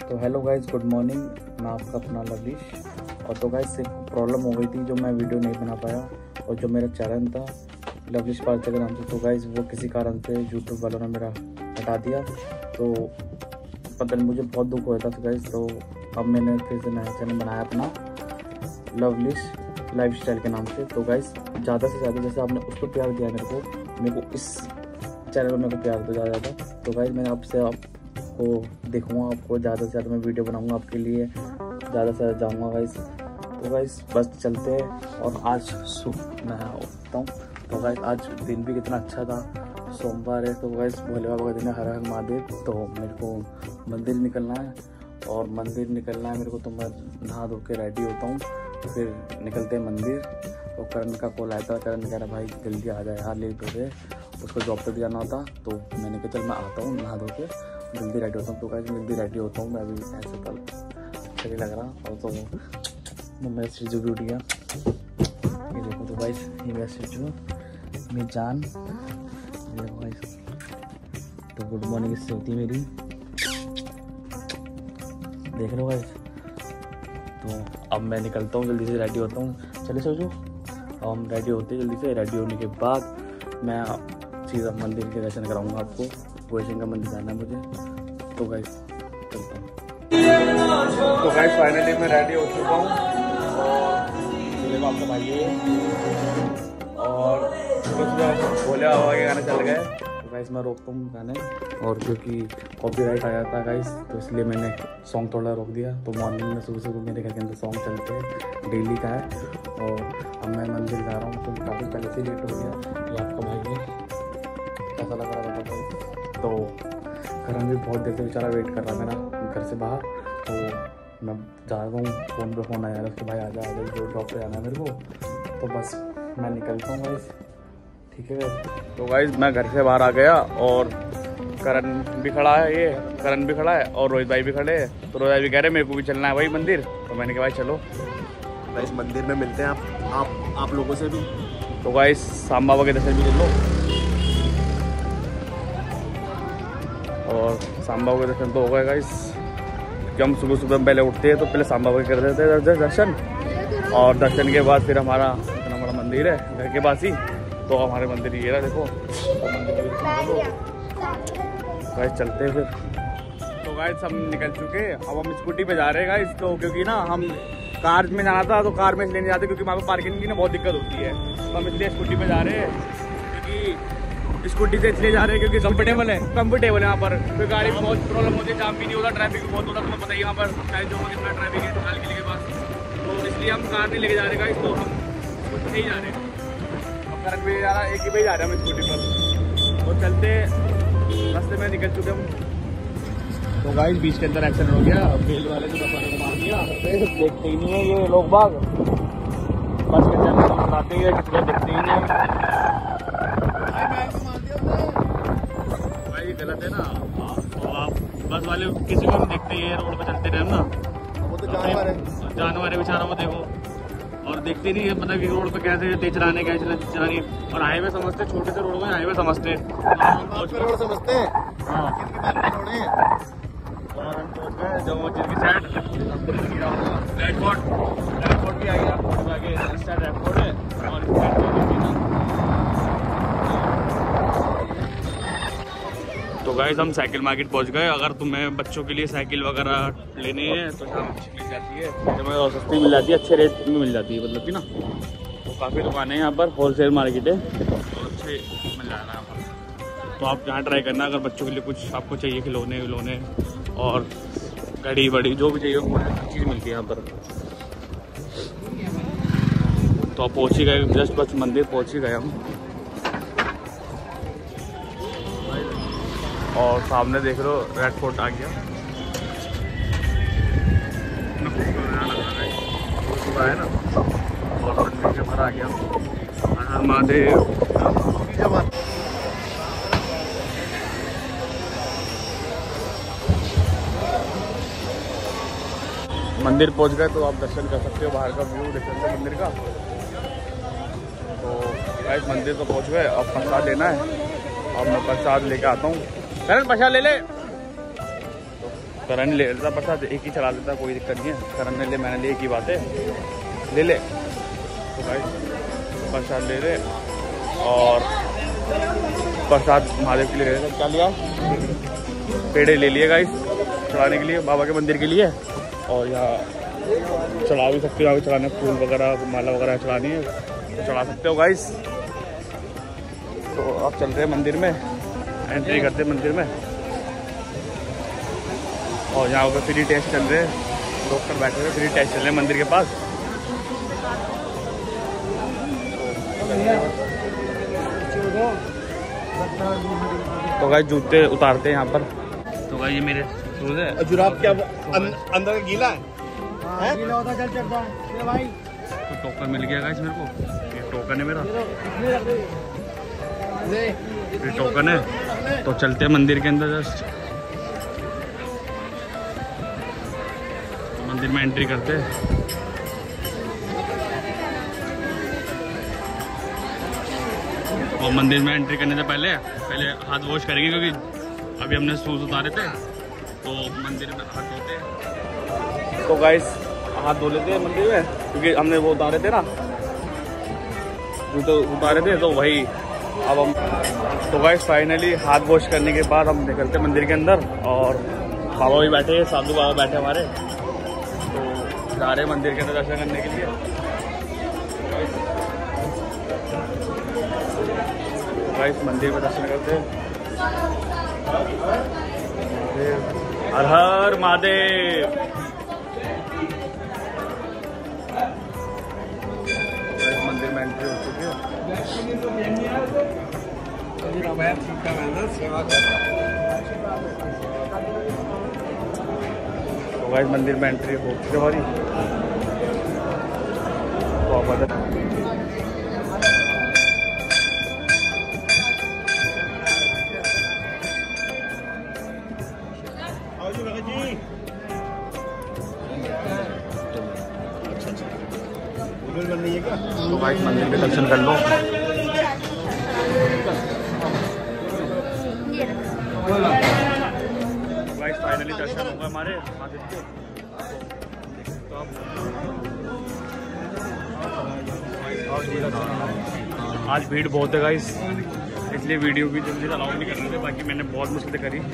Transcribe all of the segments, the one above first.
तो hello guys, good morning. मैं आपका अपना लवलीश। और तो गाइस एक प्रॉब्लम हो गई थी जो मैं वीडियो नहीं बना पाया, और जो मेरा चैनल था लवलीश पार्थ के नाम से, तो गाइस वो किसी कारण से यूट्यूब वालों ने मेरा हटा दिया। तो पता नहीं, मुझे बहुत दुख हुआ था गाइस। तो अब मैंने फिर से नया चैनल बनाया अपना लवलीश लाइफस्टाइल के नाम से। तो गाइस ज़्यादा से ज़्यादा जैसे आपने उसको प्यार दिया मेरे को इस चैनल में मेरे को प्यार दो ज़्यादा। तो गाइस मैंने आपसे आपको देखूँगा, आपको ज़्यादा से ज़्यादा मैं वीडियो बनाऊँगा आपके लिए, ज़्यादा से ज़्यादा जाऊँगा गाइस। तो गाइस बस चलते हैं। और आज मैं उठता हूँ। तो गाइस आज दिन भी कितना अच्छा था, सोमवार है। तो गाइस भोले बाबा का दिन है, हर हर महादेव। तो मेरे को मंदिर निकलना है, और मंदिर निकलना है मेरे को। तो मैं नहा धो के रेडी होता हूँ, फिर निकलते हैं मंदिर। तो करण का कॉल आया था, करण कह रहा भाई जल्दी आ जाए यार, लेट हो गए, उसको जॉब पे भी जाना होता। तो मैंने कहा चल मैं आता हूँ, नहा धो के जल्दी रेडी होता हूँ। तो गाइस जल्दी रेडी होता हूँ मैं अभी, ऐसे तो सही लग रहा। और तो मेरा स्टिचू भी उठ गया, ये देखो। तो गाइस ये मेरा स्टिचू, मेरी जान, ये देखो गाइस। तो गुड मॉर्निंग इससे होती है मेरी, देख लो गाइस। तो अब मैं निकलता हूँ, जल्दी से रेडी होता हूँ। चले सोचो, अब हम रेडी होते हैं। जल्दी से रेडी होने के बाद मैं सीधा मंदिर के दर्शन कराऊंगा आपको। गोविंद सिंह का मंदिर जाना है मुझे। तो गाइस चलता हूँ। तो गाइस फाइनली मैं रेडी हो चुका हूँ, और आपका भाई है, और कुछ भोले बाबा के गाने चल गए। तो गाइस मैं रोकता हूँ गाने, और क्योंकि कॉपीराइट आया था गाइस, तो इसलिए मैंने सॉन्ग थोड़ा रोक दिया। तो मॉर्निंग में सुबह सुबह मेरे घर के अंदर सॉन्ग चलते हैं, डेली का है। और अब मैं मंदिर जा रहा हूँ, तो काफ़ी पहले से लेट हो गया। ये आपका भाई है, कैसा लग रहा था। तो करण भी बहुत देर से बेचारा वेट कर रहा मेरा घर से बाहर। तो मैं जा रहा हूँ, फ़ोन पे फ़ोन आया उसके, भाई आजा आजा, जो जॉब पे जाना है मेरे को। तो बस मैं निकलता हूँ गाइस, ठीक है। तो गाइस मैं घर से बाहर आ गया, और करण भी खड़ा है, ये करण भी खड़ा है, और रोहित भाई भी खड़े हैं। तो रोहित भाई भी कह रहे मेरे को भी चलना है भाई मंदिर। तो मैंने कहा भाई चलो गाइस मंदिर में मिलते हैं आप लोगों से भी। तो गाइस सांबा बाबा के दर्शन भी ले लो, और सांबा बाबा के दर्शन तो हो गए गाइस। जब हम सुबह सुबह पहले उठते हैं तो पहले सांबा बाबा के कर देते हैं दर्शन, और दर्शन के बाद फिर हमारा इतना बड़ा मंदिर है घर के पास ही। तो हमारे मंदिर ये रहा देखो, तो मंदिर गाइस चलते हैं फिर। तो गाइस हम निकल चुके हैं, अब हम स्कूटी पे जा रहे हैं गाइस। तो क्योंकि ना हम कार में जाना था, तो कार में इसलिए नहीं जाते क्योंकि वहाँ पे पार्किंग की ना बहुत दिक्कत होती है। तो हम इसलिए स्कूटी पे जा रहे हैं, क्योंकि स्कूटी से इसलिए जा रहे हैं क्योंकि कंफर्टेबल है यहाँ पर। फिर गाड़ी में बहुत प्रॉब्लम होती है, जाम भी नहीं होता, ट्रैफिक भी बहुत होता, तुम्हें पता ही यहाँ पर चाहे जो कितना ट्रैफिक है लाल किले के पास। तो इसलिए हम कार नहीं लेके जा रहे गाइस, तो हम स्कूटी से ही जा रहे हैं। अब करण भी जा रहा है, एक ही पे जा रहे हैं हम स्कूटी पर। तो चलते रास्ते में निकल चुके हम। तो गाइस बीच के अंदर एक्सीडेंट हो गया, बेल वाले को मार दिया। देखते ही नहीं है ये लोग बाग, बस के चैनल बताते हैं, देखते ही नहीं भाई, गलत है ना। तो आप बस वाले किसी को भी देखते हैं, रोड पे चलते रहे ना, वो तो जानवर है बेचारा, वो देखो। और देखते नहीं है मतलब कि रोड पे कैसे तेज चलाने, कैसे चलानी। और हाईवे समझते, छोटे से रोड को हाईवे समझते हैं, रोड समझते हैं। हाँ, जो जिनकी साइड एयरपोर्ट भी आ गया, आगे इस साइड एयरपोर्ट है, और इस साइड। तो गाइस हम साइकिल मार्केट पहुंच गए। अगर तुम्हें बच्चों के लिए साइकिल वगैरह लेनी है तो यहाँ अच्छी मिल जाती है, और सस्ती मिल जाती है, अच्छे रेट में मिल जाती है मतलब कि ना। तो काफ़ी दुकानें हैं यहाँ पर, होलसेल मार्केट है, तो अच्छे मिल जाएगा यहाँ पर। तो आप यहाँ ट्राई करना, अगर बच्चों के लिए कुछ आपको चाहिए, खिलौने और घड़ी बड़ी जो भी चाहिए वो हर चीज़ मिलती है यहाँ पर। तो आप पहुँच ही गए, जस्ट बस मंदिर पहुँच ही गए हम। और सामने देख लो रेड फोर्ट आ गया, है ना, और मंदिर के बाहर आ गया। महादेव मंदिर पहुंच गए। तो आप दर्शन कर सकते हो, बाहर का व्यू देख सकते हो मंदिर का। तो गाइस मंदिर तो पहुंच गए, अब प्रसाद लेना है, और मैं प्रसाद लेके आता हूँ। करण प्रसाद ले ले। करण ले लेता प्रसाद, एक ही चढ़ा देता, कोई दिक्कत नहीं है। करण ने ले, मैंने ले, एक ही बात है, ले ले। तो भाई प्रसाद ले रहे और प्रसाद महादेव के लिए ले रहे। क्या लिया? पेड़े ले लिए गाइस चढ़ाने के लिए, बाबा के मंदिर के लिए। और यहाँ चढ़ा भी सकते हो, यहाँ चढ़ाने फूल वगैरह, माला वगैरह चढ़ानी है तो चढ़ा सकते हो गाइस। तो अब चल रहे हैं मंदिर में, एंट्री करते हैं मंदिर में। और यहाँ पर फ्री टेस्ट चल रहे हैं, डॉक्टर बैठे हुए फ्री टेस्ट चल रहे हैं मंदिर के पास। तो गाइस जूते उतारते हैं यहाँ पर। तो गाइस ये मेरे शूज है। जुराब क्या अंदर का गीला है? गीला होता चल चढ़ता है भाई। तो टोकन मिल गया गाइस मेरे को, ये टोकन है मेरा, ये टोकन है। तो चलते हैं मंदिर के अंदर, जस्ट मंदिर में एंट्री करते हैं। और मंदिर में एंट्री करने से पहले हाथ वॉश करेंगे, क्योंकि अभी हमने शूज उतारे थे तो मंदिर में हाथ धोते हैं। तो गाइस हाथ धो लेते हैं मंदिर में, क्योंकि हमने वो उतारे थे ना, जूते उतारे थे, तो वही अब हम। तो गाइस फाइनली हाथ वॉश करने के बाद हम निकलते हैं मंदिर के अंदर। और बाबा भी बैठे हैं, साधु बाबा बैठे हमारे, तो जा रहे हैं मंदिर के अंदर दर्शन करने के लिए। गाइस मंदिर में दर्शन करते हैं। हर हर महादेव। मंदिर में एंट्री हो चुकी है। तो गाइस मंदिर में एंट्री हो चुकी है हमारी। तो गाइस मंदिर के दर्शन कर लो। गाइस फाइनली दर्शन होगा हमारे महादेव के। आज भीड़ बहुत है गाइस, इसलिए वीडियो भी जल्दी अलाउ नहीं कर रहे थे, बाकी मैंने बहुत मुश्किल से करी।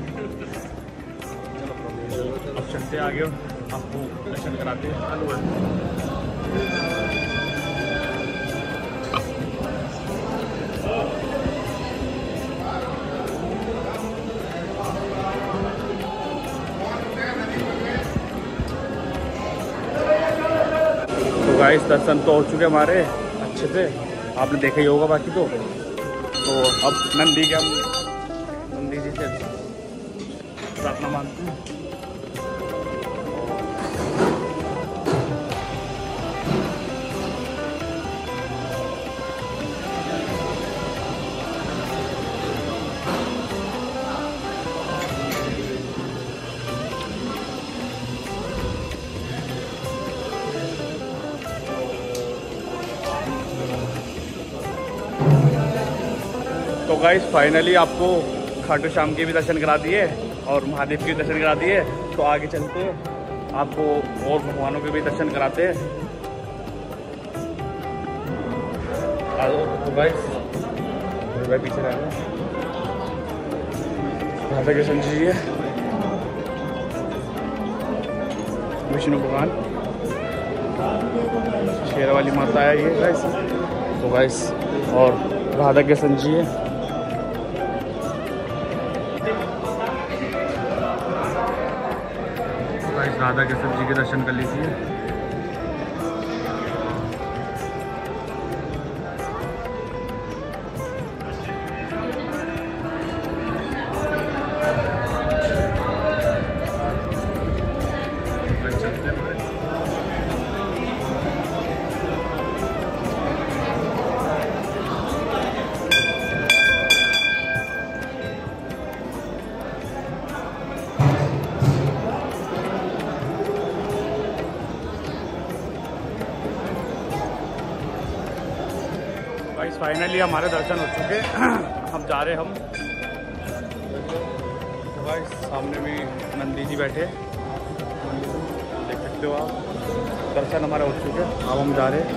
अब चलते आगे, आपको दर्शन कराते हैं। तो गाइस दर्शन तो हो चुके हमारे अच्छे से, आपने देखा ही होगा बाकी तो अब नंदी के हम नंदी जी से प्रार्थना मांगते हैं। तो गाइस फाइनली आपको खाटू श्याम के भी दर्शन करा दिए और महादेव के भी दर्शन करा दिए। तो आगे चलते हैं, आपको और भगवानों के भी दर्शन कराते हैं। तो गाइस पीछे रहना, राधा कृष्ण जी है, विष्णु भगवान, शेर वाली माता है ये गाइस। तो गाइस और राधा कृष्ण जी है। राधा कृष्ण जी के दर्शन कर लीजिए। फाइनली हमारे दर्शन हो चुके, हम जा रहे हम। तो भाई गाइस सामने भी नंदी जी बैठे, देख सकते हो आप। दर्शन हमारा हो चुके, अब हम जा रहे हैं।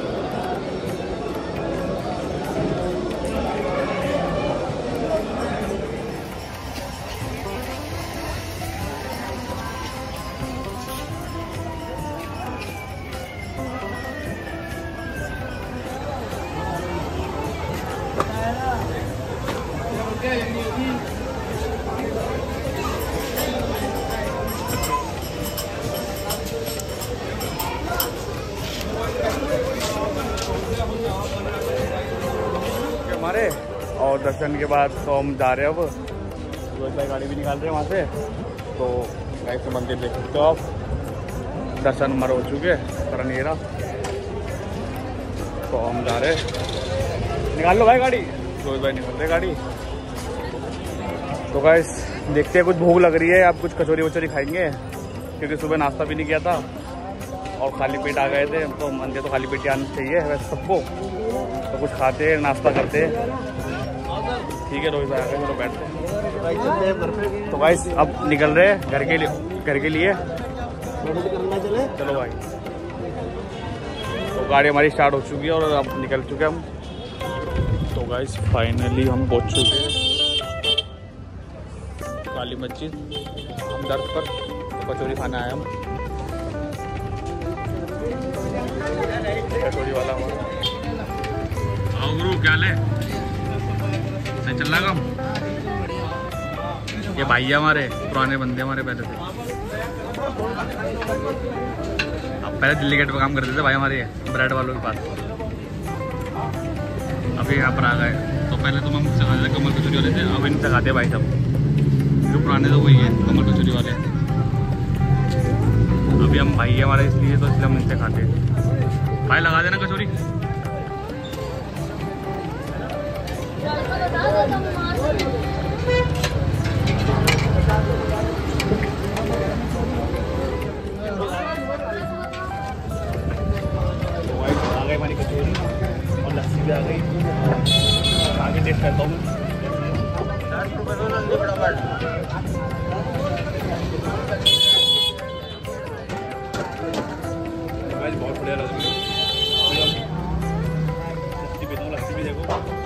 हमारे और दर्शन के बाद तो हम जा रहे हैं। अब सुबह गाड़ी भी निकाल रहे हैं वहाँ से, तो गाइस से मंदिर देख सकते हो आप। दर्शन हमारे हो चुके करण येरा, तो हम जा रहे हैं। निकाल लो भाई गाड़ी, रोहित भाई निकल रहे गाड़ी। तो गाइस देखते हैं, कुछ भूख लग रही है, आप कुछ कचौरी वचौरी खाएंगे क्योंकि सुबह नाश्ता भी नहीं किया था और खाली पेट आ गए थे। तो मंदिर तो खाली पेट ही आना चाहिए वैसे सबको, तो कुछ खाते हैं, नाश्ता करते हैं। ठीक है रोहित भाई आ गए, चलो बैठते हैं। तो गाइस अब निकल रहे हैं घर के लिए। चलो भाई, तो गाड़ी हमारी स्टार्ट हो चुकी है और अब निकल चुके हम। तो गाइस फाइनली हम पहुंच चुके हैं काली मस्जिद हमदर्द पर। तो कचौरी खाना आए हम, कचौरी वाला हमारा। आओ गुरु, क्या ले सही चल रहा काम? ये भाई है हमारे, पुराने बंदे हमारे पहले से। अब पहले दिल्ली गेट पर काम करते थे भाई हमारे, ब्रेड वालों के पास। अभी यहाँ पर आ गए। तो पहले तो हम खाते थे कमल कचौरी वाले थे, अब इनसे खाते भाई सब। जो पुराने तो वही है कमल कचौरी वाले। अभी हम भाई है हमारे इसलिए, तो इसलिए हम इनसे खाते हैं। भाई लगा देना कचौरी। आ गई हमारी कचौरी और लस्सी भी आ गई। आगे टेस्ट करता हूँ। बहुत बढ़िया लग रही है। लस्सी पीता हूँ, लस्सी भी देखो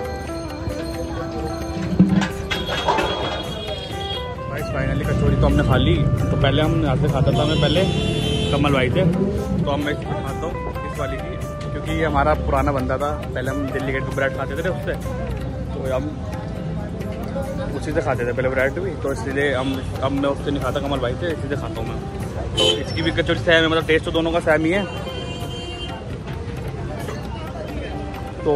भाई। फाइनली कचौरी तो हमने खा ली। तो पहले हम यहाँ से खाता था, मैं पहले कमल भाई थे, तो अब मैं खाता हूँ इस वाली की, क्योंकि ये हमारा पुराना बंदा था। पहले हम दिल्ली गेट पर ब्रेड खाते थे उससे, तो हम उसी से खाते थे पहले ब्रेड भी। तो इसलिए अब मैं उससे नहीं खाता, कमल भाई से इसी से खाता हूँ मैं। तो इसकी भी कचौरी सेम है, मतलब टेस्ट तो दोनों का सेम ही है। तो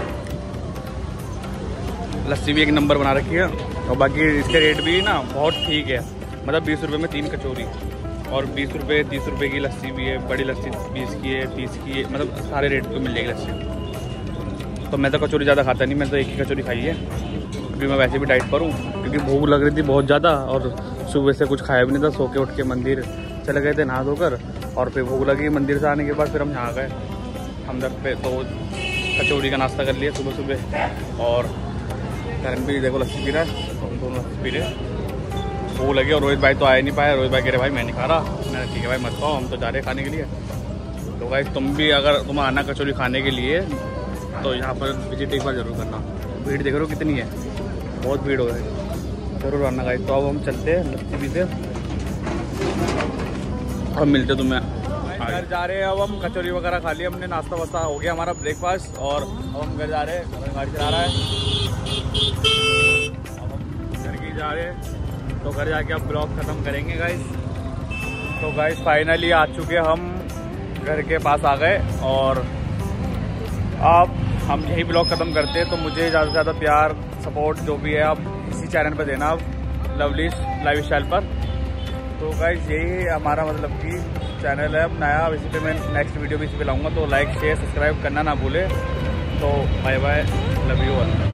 लस्सी भी एक नंबर बना रखी है, और बाकी इसके रेट भी ना बहुत ठीक है। मतलब 20 रुपये में 3 कचौरी, और 20 रुपये 30 रुपये की लस्सी भी है। बड़ी लस्सी 20 की है, 30 की है, मतलब सारे रेट पे मिल जाएगी लस्सी। तो मैं तो कचौरी ज़्यादा खाता नहीं, मैं तो एक ही कचौरी खाई है। अभी मैं वैसे भी डाइट पर हूँ, क्योंकि भूख लग रही थी बहुत ज़्यादा, और सुबह से कुछ खाया भी नहीं था। सो के उठ के मंदिर चले गए थे नहा धोकर, और फिर भूख लगी। मंदिर से आने के बाद फिर हम यहाँ गए हमदर्द पे, तो कचौरी का नाश्ता कर लिया सुबह सुबह। और करण भी देखो लस्सी पी रहा है, हम दोनों लस्सी पी रहे। भूख लगी और रोहित भाई तो आया नहीं पाया। रोहित भाई कह रहे भाई मैं नहीं खा रहा। मैंने ठीक है भाई मत खाओ, हम तो जा रहे खाने के लिए। तो भाई तुम भी अगर तुम आना कचौरी खाने के लिए, तो यहाँ पर विजिट एक बार जरूर करना। भीड़ देख रहे हो कितनी है, बहुत भीड़ हो गई, जरूर आना गाइस। तो अब हम चलते हैं लस्सी पीते, अब मिलते तुम्हें। घर जा रहे हैं अब हम। कचौरी वगैरह खा लिया हमने, नाश्ता वास्ता हो गया हमारा, ब्रेकफास्ट। और अब हम घर जा रहे हैं, गाड़ी चला रहा है। अब हम घर की जा रहे हैं, तो घर जाके अब ब्लॉग ख़त्म करेंगे गाइस। तो गाइस फाइनली आ चुके हम घर के पास आ गए, और अब हम यही ब्लॉग ख़त्म करते हैं। तो मुझे ज़्यादा से ज़्यादा प्यार सपोर्ट जो भी है आप इसी चैनल पर देना, अब लवलीज लाइफ स्टाइल पर। तो गाइस यही हमारा मतलब कि चैनल है अब नया, इसी पे मैं नेक्स्ट वीडियो भी इसी पे लाऊंगा। तो लाइक शेयर सब्सक्राइब करना ना भूले। तो bye bye, love you all.